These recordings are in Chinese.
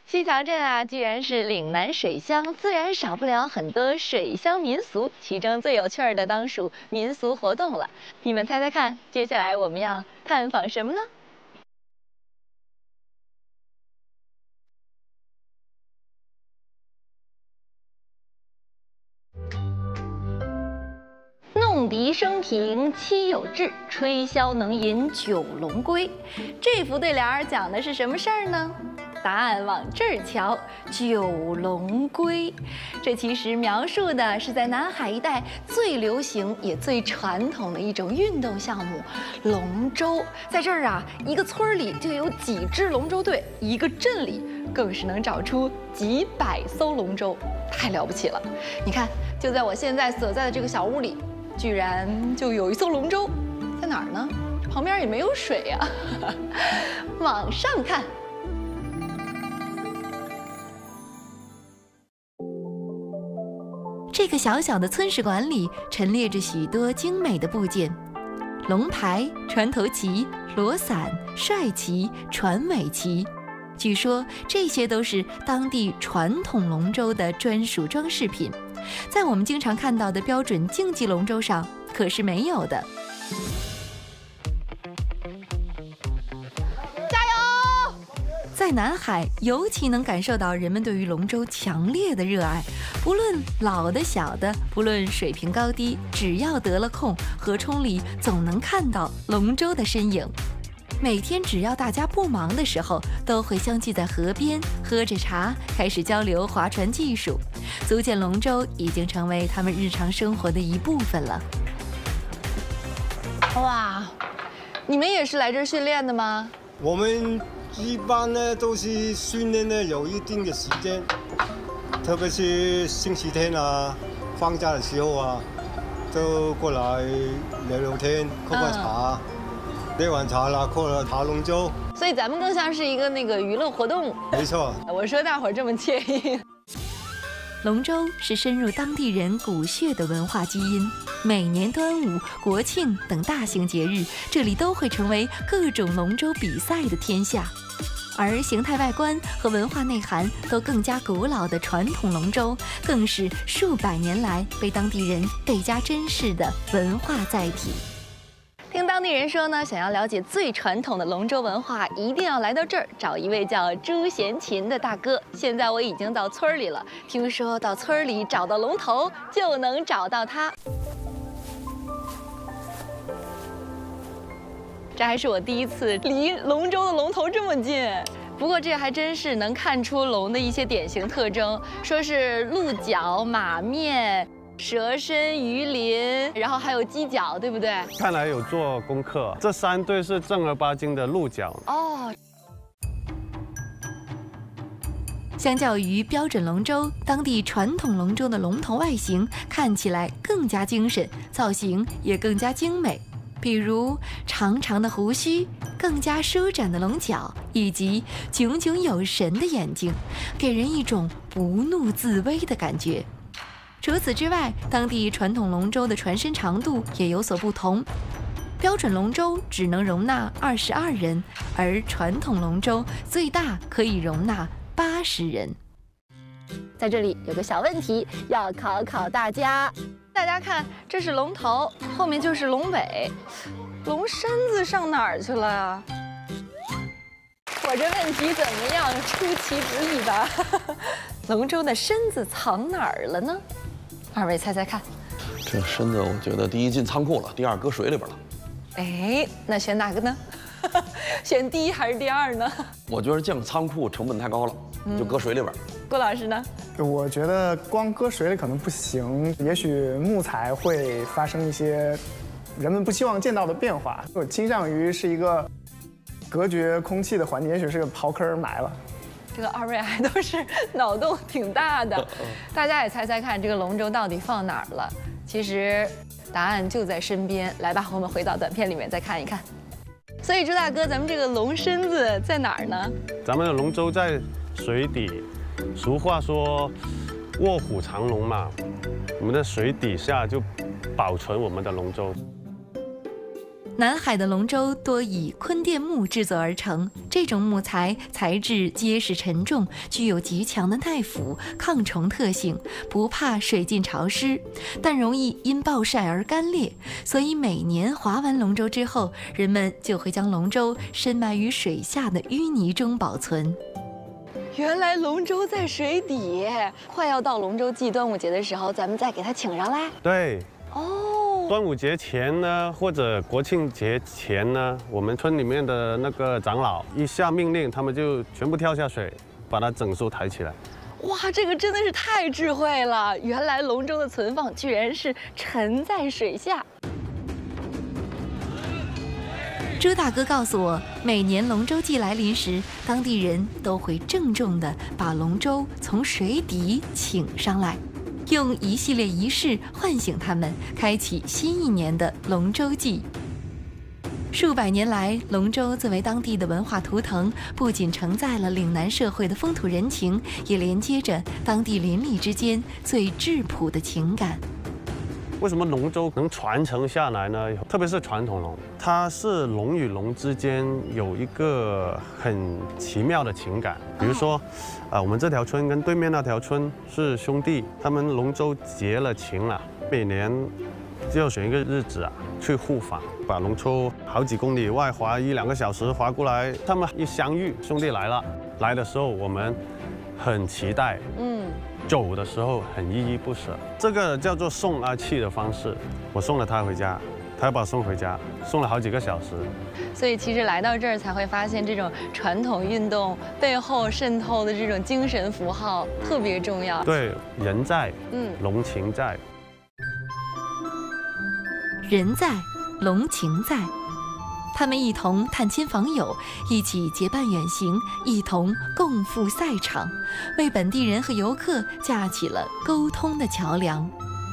西塘镇啊，居然是岭南水乡，自然少不了很多水乡民俗，其中最有趣儿的当属民俗活动了。你们猜猜看，接下来我们要探访什么呢？弄笛声停七有志，吹箫能吟九龙归。这副对联儿讲的是什么事儿呢？答案往这儿瞧，九龙归。这其实描述的是在南海一带最流行也最传统的一种运动项目——龙舟。在这儿啊，一个村里就有几支龙舟队，一个镇里更是能找出几百艘龙舟，太了不起了。你看，就在我现在所在的这个小屋里，居然就有一艘龙舟，在哪儿呢？旁边也没有水呀。往上看。 这个小小的村史馆里陈列着许多精美的部件：龙牌、船头旗、罗伞、帅旗、船尾旗。据说这些都是当地传统龙舟的专属装饰品，在我们经常看到的标准竞技龙舟上可是没有的。在南海，尤其能感受到人们对于龙舟强烈的热爱。不论老的小的，不论水平高低，只要得了空，河冲里总能看到龙舟的身影。每天只要大家不忙的时候，都会相聚在河边，喝着茶，开始交流划船技术。组建龙舟已经成为他们日常生活的一部分了。 哇，你们也是来这儿训练的吗？ 我们一般呢都是训练呢有一定的时间，特别是星期天啊、放假的时候啊，就过来聊聊天、喝喝茶，喝完茶了过来爬龙舟。 所以咱们更像是一个娱乐活动。 没错。 我说大伙儿这么惬意。 龙舟是深入当地人骨血的文化基因，每年端午、国庆等大型节日，这里都会成为各种龙舟比赛的天下。而形态外观和文化内涵都更加古老的传统龙舟，更是数百年来被当地人倍加珍视的文化载体。 听当地人说呢，想要了解最传统的龙舟文化，一定要来到这儿找一位叫朱贤琴的大哥。现在我已经到村里了，听说到村里找到龙头就能找到他。这还是我第一次离龙舟的龙头这么近，不过这还真是能看出龙的一些典型特征，说是鹿角、马面、蛇身、鱼鳞，然后还有犄角，对不对？ 看来有做功课，这3对是正儿八经的鹿角哦。 相较于标准龙舟，当地传统龙舟的龙头外形看起来更加精神，造型也更加精美。比如长长的胡须、更加舒展的龙角，以及炯炯有神的眼睛，给人一种不怒自威的感觉。除此之外，当地传统龙舟的船身长度也有所不同。标准龙舟只能容纳22人，而传统龙舟最大可以容纳80人。 在这里有个小问题要考考大家，大家看，这是龙头，后面就是龙尾，龙身子上哪儿去了呀？我这问题怎么样？出其不意吧？龙舟的身子藏哪儿了呢？二位猜猜看。 这身子我觉得第一进仓库了，第二搁水里边了。 哎，那选哪个呢？选第一还是第二呢？ 我觉得建个仓库成本太高了，就搁水里边。 郭老师呢？ 我觉得光搁水里可能不行，也许木材会发生一些人们不希望见到的变化。我倾向于是一个隔绝空气的环境，也许是个刨坑埋了。 这个二位还都是脑洞挺大的，大家也猜猜看，这个龙舟到底放哪儿了？其实答案就在身边。来吧，我们回到短片里面再看一看。所以朱大哥，咱们这个龙身子在哪儿呢？ 咱们的龙舟在水底，俗话说卧虎藏龙嘛，我们的水底下就保存我们的龙舟。 南海的龙舟多以坤甸木制作而成，这种木材材质结实沉重，具有极强的耐腐、抗虫特性，不怕水浸潮湿，但容易因暴晒而干裂。所以每年划完龙舟之后，人们就会将龙舟深埋于水下的淤泥中保存。 原来龙舟在水底，快要到龙舟祭端午节的时候，咱们再给它请上来。 对。 哦。 端午节前呢，或者国庆节前呢，我们村里面的那个长老一下命令，他们就全部跳下水，把它整艘抬起来。 哇，这个真的是太智慧了！原来龙舟的存放居然是沉在水下。 朱大哥告诉我，每年龙舟季来临时，当地人都会郑重地把龙舟从水底请上来，用一系列仪式唤醒他们，开启新一年的龙舟季。数百年来，龙舟作为当地的文化图腾，不仅承载了岭南社会的风土人情，也连接着当地邻里之间最质朴的情感。 为什么龙舟能传承下来呢？特别是传统龙，它是龙与龙之间有一个很奇妙的情感。比如说，我们这条村跟对面那条村是兄弟，他们龙舟结了情了，每年就要选一个日子去互访，把龙舟好几公里外划1-2个小时划过来。他们一相遇，兄弟来了，来的时候我们很期待，走的时候很依依不舍，这个叫做送阿契的方式。我送了他回家，他要把我送回家，送了好几个小时。 所以其实来到这儿才会发现，这种传统运动背后渗透的这种精神符号特别重要。 对，人在，龙情在。 人在，龙情在。他们一同探亲访友，一起结伴远行，一同共赴赛场，为本地人和游客架起了沟通的桥梁。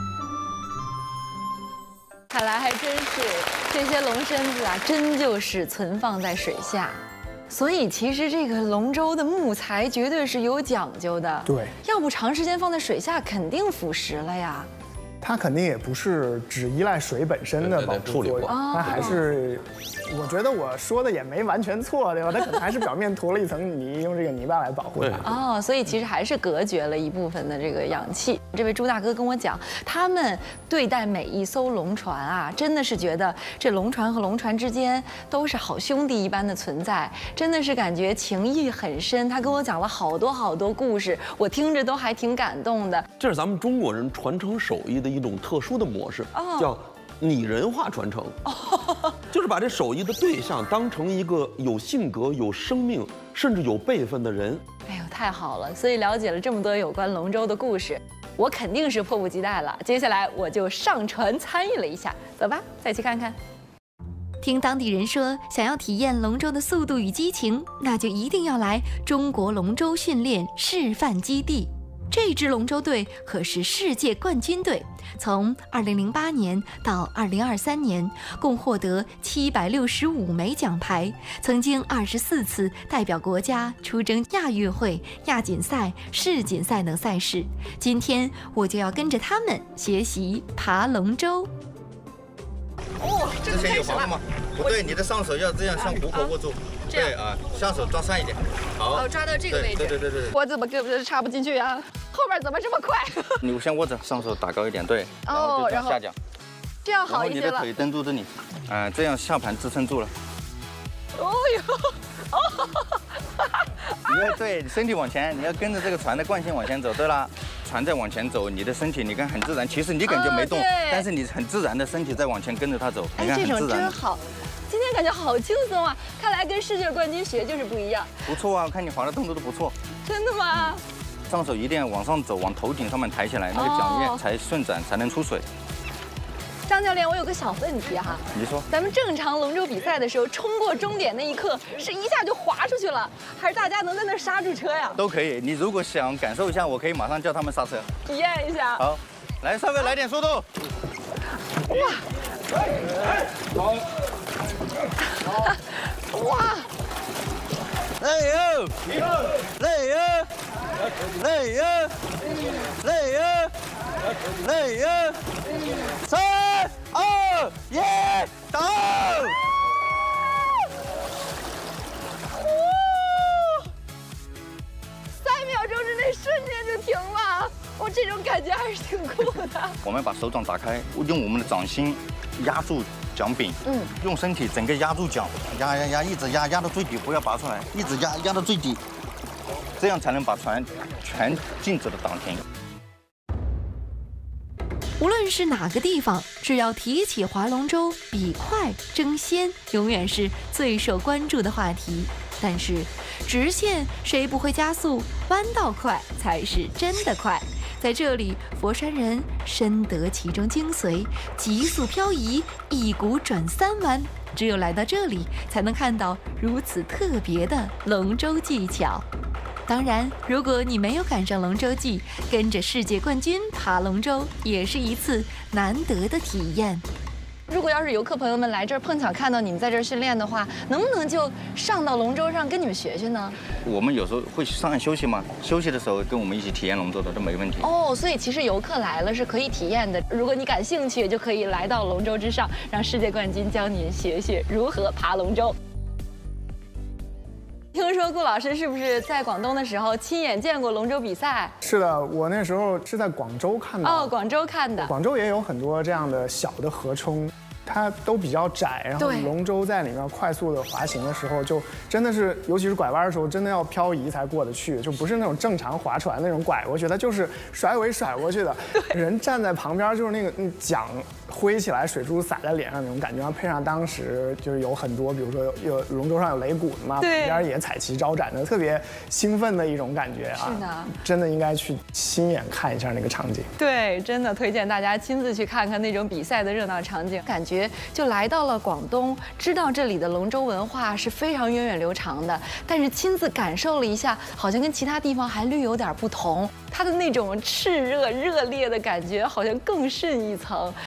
看来还真是这些龙身子真就是存放在水下。所以其实这个龙舟的木材绝对是有讲究的。 对， 要不长时间放在水下，肯定腐蚀了呀。 它肯定也不是只依赖水本身的保护作用，它还是，我觉得我说的也没完全错，对吧？它可能还是表面涂了一层泥，用这个泥巴来保护它。 所以其实还是隔绝了一部分的这个氧气。这位朱大哥跟我讲，他们对待每一艘龙船真的是觉得这龙船和龙船之间都是好兄弟一般的存在，真的是感觉情谊很深。他跟我讲了好多故事，我听着都还挺感动的。 这是咱们中国人传承手艺的一种特殊的模式，叫拟人化传承，就是把这手艺的对象当成一个有性格、有生命，甚至有辈分的人。 哎呦，太好了！所以了解了这么多有关龙舟的故事，我肯定是迫不及待了。接下来我就上船参与了一下，走吧，再去看看。 听当地人说，想要体验龙舟的速度与激情，那就一定要来中国龙舟训练示范基地。这支龙舟队可是世界冠军队，从2008年到2023年，共获得765枚奖牌，曾经24次代表国家出征亚运会、亚锦赛、世锦赛等赛事。今天我就要跟着他们学习爬龙舟。 这个开始了吗？不对，你的上手要这样向虎口握住，对向手抓上一点，好， 抓到这个位置， 对。 我怎么根本插不进去啊？后边怎么这么快？ 你先握着，上手打高一点，对，然后就下降， 这样好一些了。 然后你的腿蹬住这里，这样下盘支撑住了。 哦哟， 你要对你身体往前，你要跟着这个船的惯性往前走，对啦。船在往前走，你的身体你看很自然，其实你感觉没动，但是你很自然的身体在往前跟着它走，你看很自然。 这种真好，今天感觉好轻松啊！看来跟世界冠军学就是不一样。 不错啊，我看你划的动作都不错。 真的吗？ 上手一定要往上走，往头顶上面抬起来，那个桨叶才顺展，才能出水。 张教练，我有个小问题哈。 你说， 咱们正常龙舟比赛的时候，冲过终点那一刻，是一下就滑出去了，还是大家能在那刹住车呀？ 都可以。你如果想感受一下，我可以马上叫他们刹车， 体验一下。 好，来，稍微来点速度。 哇！哇！ 累哟！累哟！累哟！累哟！累哟！3、2、 1，到！ 瞬间就停了，这种感觉还是挺酷的。 我们把手掌打开，用我们的掌心压住桨柄，用身体整个压住桨，压，一直压到最底，不要拔出来，一直压到最底，这样才能把船全静止的挡停。 无论是哪个地方，只要提起划龙舟，比快争先，永远是最受关注的话题。但是，直线谁不会加速？弯道快才是真的快。在这里，佛山人深得其中精髓，急速漂移，一股转3弯。只有来到这里，才能看到如此特别的龙舟技巧。当然，如果你没有赶上龙舟季，跟着世界冠军爬龙舟，也是一次难得的体验。 如果要是游客朋友们来这儿碰巧看到你们在这儿训练的话，能不能就上到龙舟上跟你们学学呢？ 我们有时候会上岸休息嘛，休息的时候跟我们一起体验龙舟的都没问题。 所以其实游客来了是可以体验的。如果你感兴趣，就可以来到龙舟之上，让世界冠军教您学学如何爬龙舟。听说顾老师是不是在广东的时候亲眼见过龙舟比赛？ 是的，我那时候是在广州看的。 广州看的。 广州也有很多这样的小的河冲，它都比较窄，然后龙舟在里面快速的滑行的时候，就真的是，尤其是拐弯的时候，真的要漂移才过得去，就不是那种正常划船那种拐过去，它就是甩尾甩过去的。人站在旁边，就是那个桨挥起来，水珠洒在脸上那种感觉，然后配上当时就是有很多，比如说有龙舟上有擂鼓的嘛，旁边也彩旗招展的，特别兴奋的一种感觉啊！ 是的， 真的应该去亲眼看一下那个场景。 对，真的推荐大家亲自去看看那种比赛的热闹场景，感觉就来到了广东，知道这里的龙舟文化是非常源远流长的，但是亲自感受了一下，好像跟其他地方还略有点不同，它的那种炽热热烈的感觉好像更甚一层。